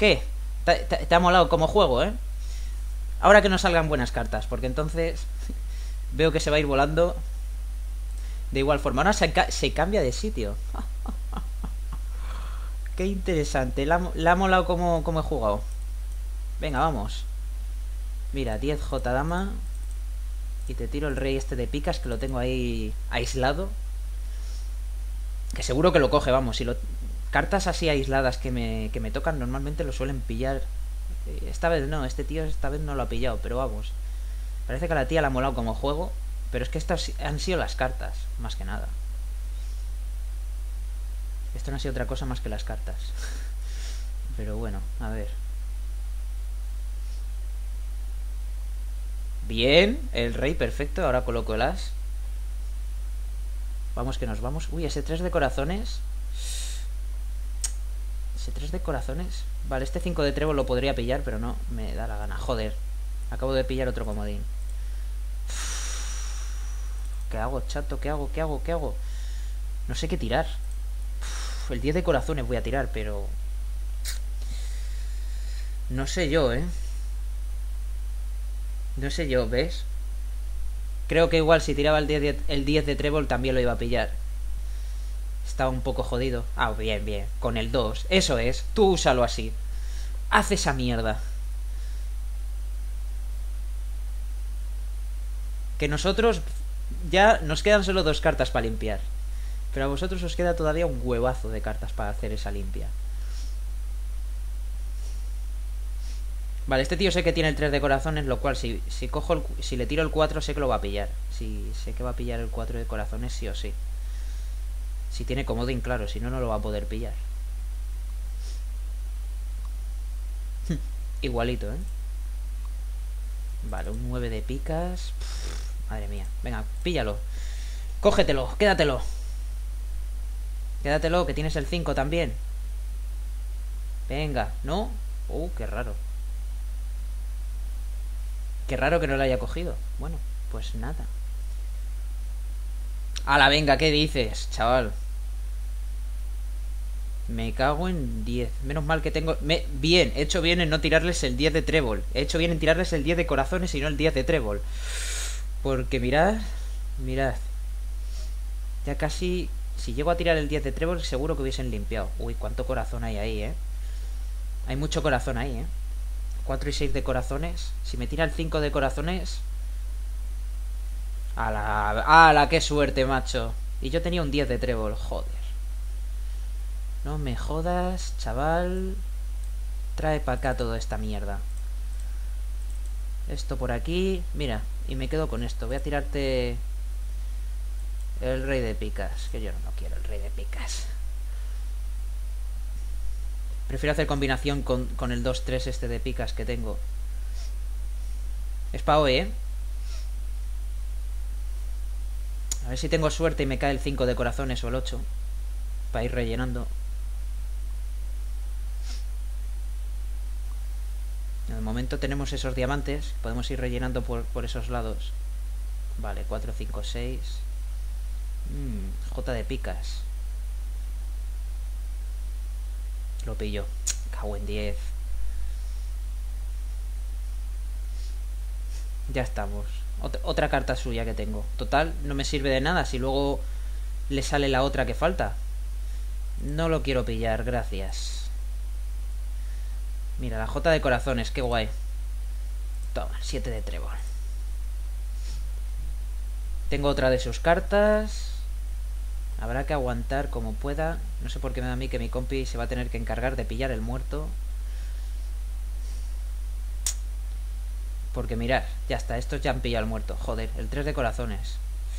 ¿Qué? Te ha molado como juego, ¿eh? Ahora que no salgan buenas cartas, porque entonces veo que se va a ir volando de igual forma. Ahora se cambia de sitio. Qué interesante. Le ha molado como he jugado. Venga, vamos. Mira, 10 J dama. Y te tiro el rey este de picas, que lo tengo ahí aislado. Que seguro que lo coge, vamos. Si lo... Cartas así aisladas que me tocan normalmente lo suelen pillar. Esta vez no, este tío esta vez no lo ha pillado, pero vamos. Parece que a la tía le ha molado como juego. Pero es que estas han sido las cartas, más que nada. Esto no ha sido otra cosa más que las cartas. Pero bueno, a ver. Bien, el rey, perfecto. Ahora coloco el as. Vamos que nos vamos. Uy, ese 3 de corazones. Ese 3 de corazones. Vale, este 5 de trébol lo podría pillar, pero no me da la gana. Joder, acabo de pillar otro comodín. ¿Qué hago, chato? ¿Qué hago? ¿Qué hago? ¿Qué hago? No sé qué tirar. El 10 de corazones voy a tirar, pero... No sé yo, ¿eh? No sé yo, ¿ves? Creo que igual si tiraba el 10 de trébol también lo iba a pillar. Estaba un poco jodido. Ah, bien, bien. Con el 2. Eso es. Tú úsalo así. Haz esa mierda. Que nosotros ya nos quedan solo 2 cartas para limpiar. Pero a vosotros os queda todavía un huevazo de cartas para hacer esa limpia. Vale, este tío sé que tiene el 3 de corazones, lo cual si cojo si le tiro el 4 sé que lo va a pillar. Si sé que va a pillar el 4 de corazones sí o sí. Si tiene comodín, claro, si no, no lo va a poder pillar. Igualito, ¿eh? Vale, un 9 de picas. Madre mía. Venga, píllalo. Cógetelo, quédatelo. Quédatelo, que tienes el 5 también. Venga, ¿no? Qué raro. Qué raro que no lo haya cogido. Bueno, pues nada. ¡Hala, venga! ¿Qué dices, chaval? Me cago en 10. Menos mal que tengo... Bien, he hecho bien en no tirarles el 10 de trébol. He hecho bien en tirarles el 10 de corazones y no el 10 de trébol. Porque mirad... Mirad. Ya casi... Si llego a tirar el 10 de trébol seguro que hubiesen limpiado. Uy, cuánto corazón hay ahí, ¿eh? Hay mucho corazón ahí, ¿eh? 4 y 6 de corazones. Si me tira el 5 de corazones... ¡Hala! ¡Qué suerte, macho! Y yo tenía un 10 de trébol, joder. No me jodas, chaval. Trae para acá toda esta mierda. Esto por aquí. Mira, y me quedo con esto. Voy a tirarte el rey de picas. Que yo no quiero el rey de picas. Prefiero hacer combinación con el 2-3 este de picas que tengo. Es pa' hoy, ¿eh? A ver si tengo suerte y me cae el 5 de corazones o el 8. Para ir rellenando. De momento tenemos esos diamantes. Podemos ir rellenando por esos lados. Vale, 4, 5, 6. J de picas. Lo pillo. Cago en 10. Ya estamos. Otra carta suya que tengo. Total, no me sirve de nada si luego le sale la otra que falta. No lo quiero pillar, gracias. Mira, la J de corazones, qué guay. Toma, 7 de trébol. Tengo otra de sus cartas. Habrá que aguantar como pueda. No sé por qué me da a mí que mi compi se va a tener que encargar de pillar el muerto. Porque mirad, ya está, estos ya han pillado el muerto. Joder, el 3 de corazones.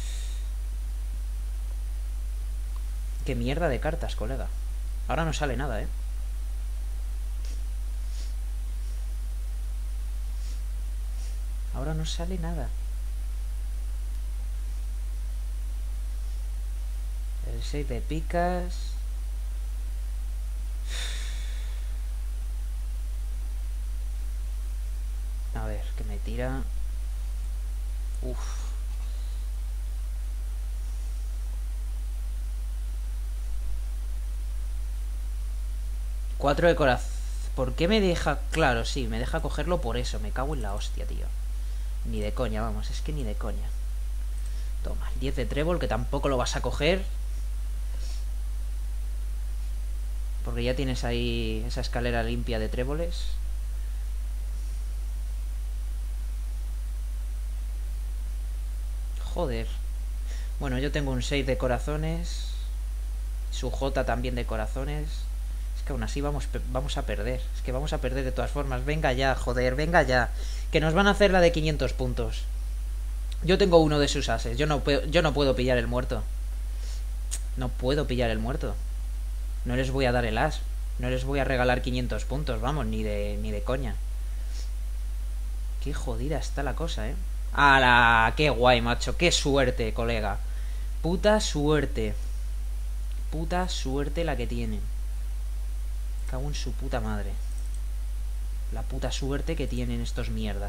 Qué mierda de cartas, colega. Ahora no sale nada, ¿eh? Ahora no sale nada. El 6 de picas. A ver, que me tira... Uf. Cuatro de corazón. ¿Por qué me deja? Claro, sí, me deja cogerlo por eso. Me cago en la hostia, tío. Ni de coña, vamos, es que ni de coña. Toma, el 10 de trébol, que tampoco lo vas a coger. Porque ya tienes ahí esa escalera limpia de tréboles. Joder. Bueno, yo tengo un 6 de corazones. Su J también de corazones. Es que aún así vamos a perder. Es que vamos a perder de todas formas. Venga ya, joder, venga ya. Que nos van a hacer la de 500 puntos. Yo tengo uno de sus ases. Yo no puedo pillar el muerto. No puedo pillar el muerto. No les voy a dar el as. No les voy a regalar 500 puntos, vamos, ni de coña. Qué jodida está la cosa, ¿eh? ¡Hala! ¡Qué guay, macho! ¡Qué suerte, colega! Puta suerte. Puta suerte la que tienen. Cago en su puta madre. La puta suerte que tienen estos mierdas.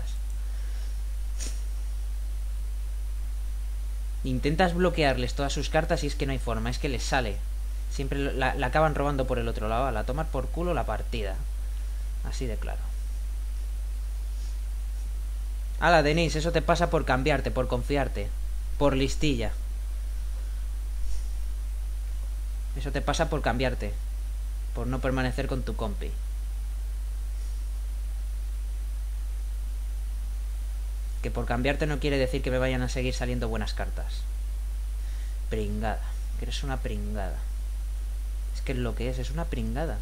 Intentas bloquearles todas sus cartas y es que no hay forma, es que les sale. Siempre la acaban robando por el otro lado. A la tomar por culo la partida. Así de claro. Hala, Denise, eso te pasa por cambiarte, por confiarte. Por listilla. Eso te pasa por cambiarte. Por no permanecer con tu compi. Que por cambiarte no quiere decir que me vayan a seguir saliendo buenas cartas. Pringada. Que eres una pringada. Es que es lo que es una pringada.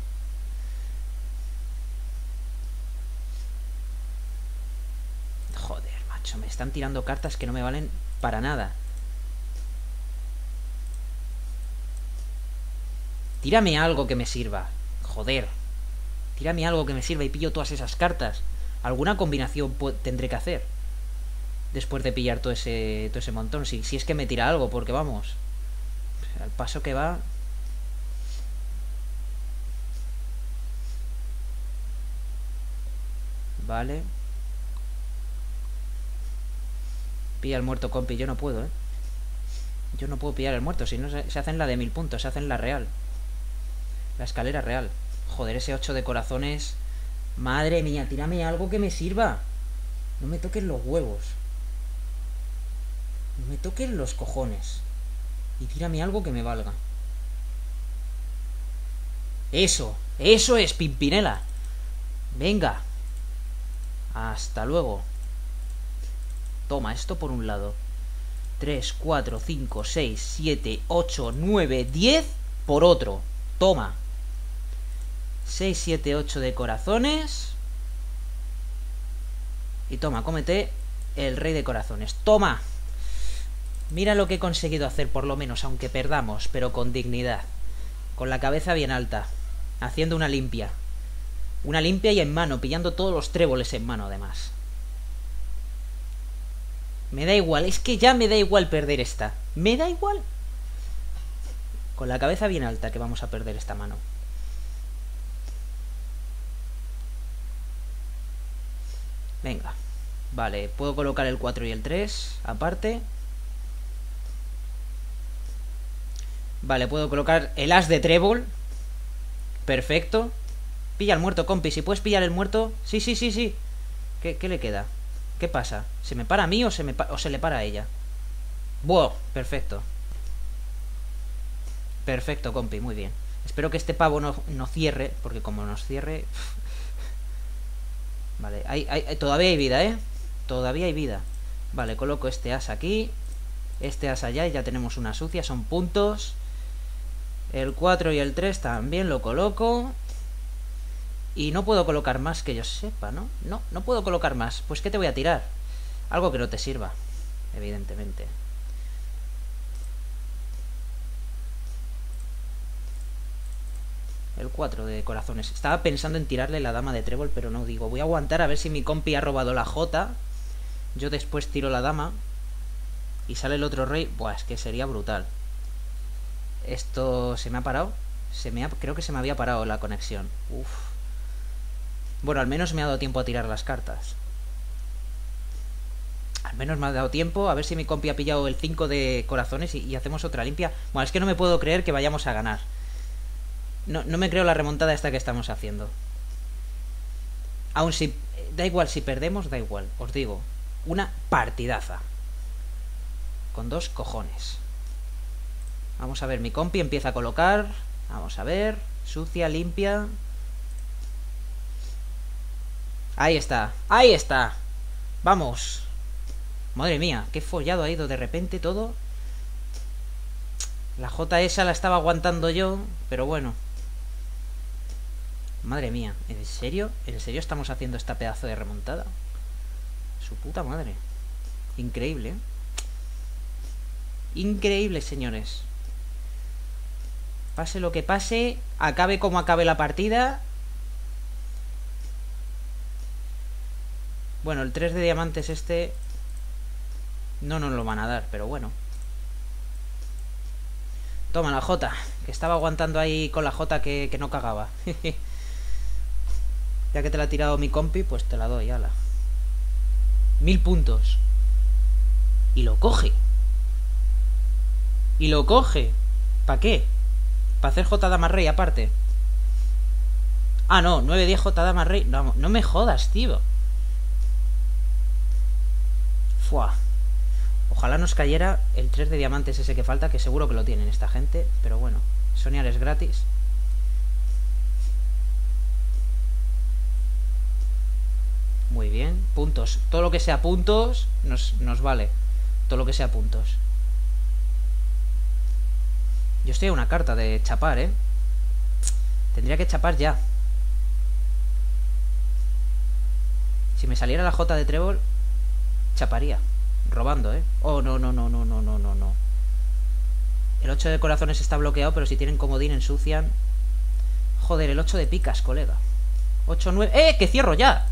Joder, macho, me están tirando cartas que no me valen para nada. Tírame algo que me sirva. Joder. Tírame algo que me sirva y pillo todas esas cartas. Alguna combinación tendré que hacer. Después de pillar todo ese montón. Si es que me tira algo, porque vamos. Al paso que va. Vale. Pilla el muerto, compi. Yo no puedo, Yo no puedo pillar el muerto. Si no, se hacen la de 1000 puntos. Se hacen la real. La escalera real. Joder, ese 8 de corazones. Madre mía, tírame algo que me sirva. No me toques los huevos. No me toques los cojones. Y tírame algo que me valga. Eso es, Pimpinela. Venga. Hasta luego. Toma, esto por un lado. 3, 4, 5, 6, 7, 8, 9, 10 por otro. Toma. 6, 7, 8 de corazones. Y toma, cómete el rey de corazones. ¡Toma! Mira lo que he conseguido hacer, por lo menos, aunque perdamos, pero con dignidad. Con la cabeza bien alta. Haciendo una limpia. Una limpia y en mano, pillando todos los tréboles en mano, además. Me da igual, es que ya me da igual perder esta. Me da igual. Con la cabeza bien alta que vamos a perder esta mano. Venga. Vale, puedo colocar el 4 y el 3 aparte. Vale, puedo colocar el as de trébol. Perfecto. Pilla el muerto, compi. Si puedes pillar el muerto. Sí. ¿Qué le queda? ¿Qué pasa? ¿Se me para a mí o se le para a ella? ¡Buah! Perfecto. Perfecto, compi, muy bien. Espero que este pavo no cierre. Porque como nos cierre... Vale, todavía hay vida, Todavía hay vida. Vale, coloco este as aquí. Este as allá y ya tenemos una sucia. Son puntos. El 4 y el 3 también lo coloco. Y no puedo colocar más que yo sepa, ¿no? No puedo colocar más. Pues ¿qué te voy a tirar? Algo que no te sirva, evidentemente. El 4 de corazones. Estaba pensando en tirarle la dama de trébol, pero no, digo, voy a aguantar a ver si mi compi ha robado la J. Yo después tiro la dama. Y sale el otro rey. Buah, es que sería brutal. Esto se me ha parado. Creo que se me había parado la conexión. Uf. Bueno, al menos me ha dado tiempo a tirar las cartas. Al menos me ha dado tiempo. A ver si mi compi ha pillado el 5 de corazones y hacemos otra limpia. Bueno, es que no me puedo creer que vayamos a ganar. No me creo la remontada esta que estamos haciendo. Aún si... Da igual, si perdemos, da igual. Os digo, una partidaza. Con 2 cojones. Vamos a ver, mi compi empieza a colocar. Vamos a ver. Sucia, limpia. Ahí está, ahí está. Vamos. Madre mía, qué follado ha ido de repente todo. La J esa la estaba aguantando yo, pero bueno. Madre mía, ¿en serio? ¿En serio estamos haciendo esta pedazo de remontada? Su puta madre. Increíble, ¿eh? Increíble, señores. Pase lo que pase, acabe como acabe la partida. Bueno, el 3 de diamantes este no nos lo van a dar, pero bueno. Toma la J, que estaba aguantando ahí con la J que no cagaba. Ya que te la ha tirado mi compi, pues te la doy, ala. 1000 puntos. Y lo coge. Y lo coge. ¿Para qué? Para hacer J dama rey aparte. Ah, no, 9-10 J dama rey. No, no me jodas, tío. Fua. Ojalá nos cayera el 3 de diamantes ese que falta, que seguro que lo tienen esta gente. Pero bueno, soñar es gratis. Muy bien, puntos. Todo lo que sea puntos nos vale. Todo lo que sea puntos. Yo estoy a una carta de chapar, ¿eh? Tendría que chapar ya. Si me saliera la J de trébol, chaparía. Robando, ¿eh? Oh, no. El 8 de corazones está bloqueado, pero si tienen comodín ensucian. Joder, el 8 de picas, colega. 8-9... ¡Eh! ¡Que cierro ya!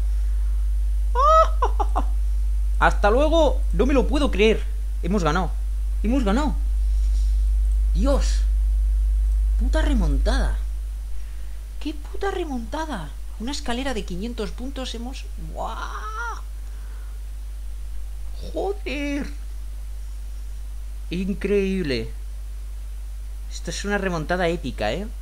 ¡Oh! ¡Hasta luego! No me lo puedo creer. Hemos ganado. Hemos ganado. Dios. Puta remontada. ¡Qué puta remontada! Una escalera de 500 puntos hemos... ¡Guau! ¡Joder! Increíble. Esto es una remontada épica, ¿eh?